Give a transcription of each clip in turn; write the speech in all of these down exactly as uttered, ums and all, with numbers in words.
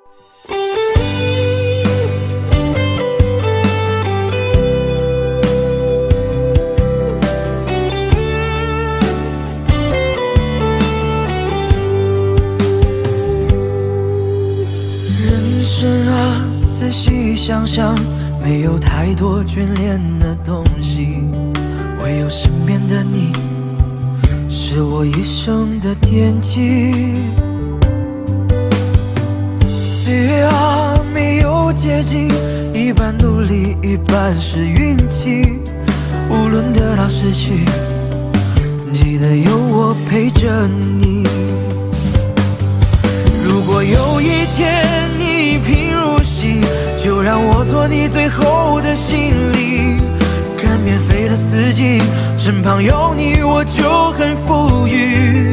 人生啊，仔细想想，没有太多眷恋的东西，唯有身边的你，是我一生的惦记。岁月啊，没有捷径，一半努力，一半是运气。无论得到失去，记得有我陪着你。如果有一天你贫如洗，就让我做你最后的行李。看免费的四季，身旁有你我就很富裕。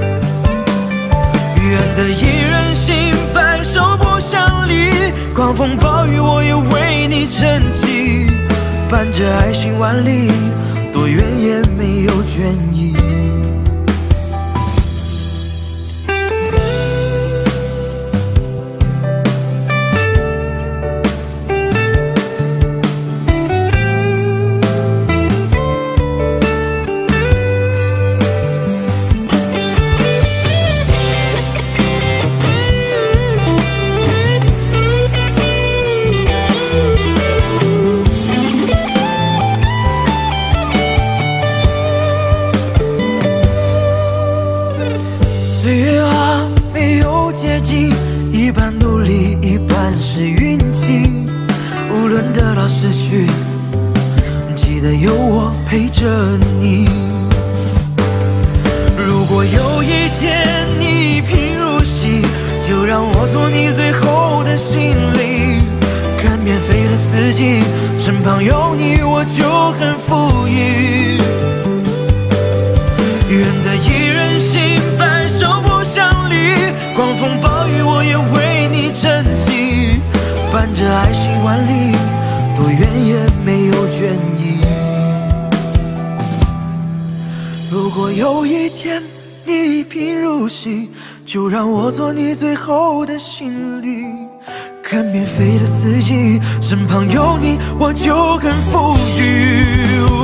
远的一人行，白首不相离。狂风暴雨我也为你撑起，伴着爱行万里，多远也没有倦意。岁月啊，没有捷径，一半努力，一半是运气。无论得到失去，记得有我陪着你。如果有一天你贫如洗，就让我做你最后的行李。看免费的四季，身旁有你我就很富裕。远的一人行，白首不相离。狂风暴雨我也为你撑起，伴着爱行万里，多远也没有倦意。如果有一天你贫如洗，就让我做你最后的行李。看免费的四季，身旁有你我就很富裕。